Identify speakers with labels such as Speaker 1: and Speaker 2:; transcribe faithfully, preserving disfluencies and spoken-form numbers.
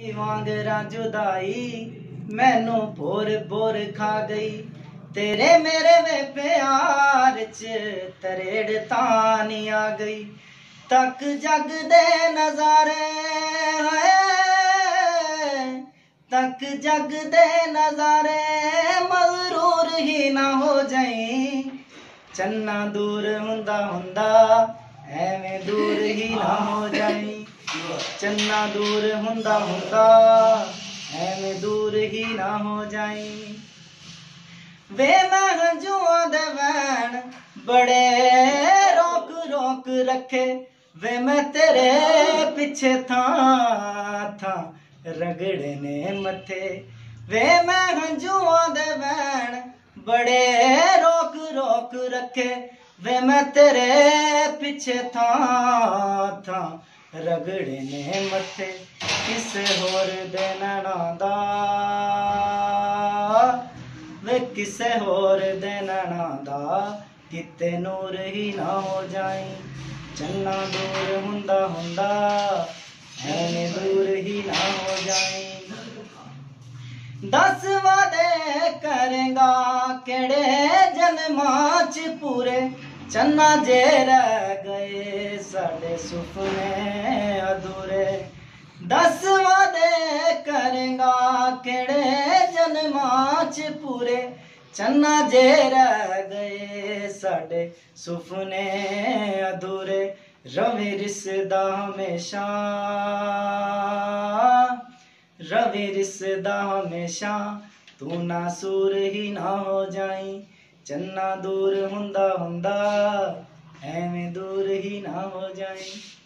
Speaker 1: वांगरा जुदाई मैनू bore bore खा गई। तेरे मेरे वे प्यार च तरेड़ तानी आ गई। तक जग दे नजारे तक जग दे नजारे मगरूर ही ना हो जाई। चन्ना दूर हुंदा हुंदा एवें दूर ही ना हो जाई। चन्ना दूर हुंदा हुंदा एवें दूर ही ना हो जाई। वे मैं हंजुआं दे वैन बड़े रोक रोक रखे। वे मैं तेरे पिछे था था रगड़े ने मथे। वे मैं हंजुआं दे वैन बड़े रोक रोक रखे। वे मैं तेरे पिछे था था रगड़े ने मथे। किसे होर दे नैना दा वे किसे होर दे नैना दा किते नूर ही ना हो जाई। चन्ना दूर हुंदा हुंदा एवें दूर ही ना हो जाई। दस वादे करेंगा केड़े जन्मां च पूरे। चन्ना जे रह गए साडे सुपने अधूरे। दस वादे करेंगा केड़े जन्मां च पूरे। चन्ना जे रह गए साडे सुपने अधूरे। रवि रिसदा हमेशा रवि रिसदा हमेशा तू ना सूर ही ना हो जाई। चन्ना दूर हुंदा हुंदा एवें दूर ही ना हो जाई।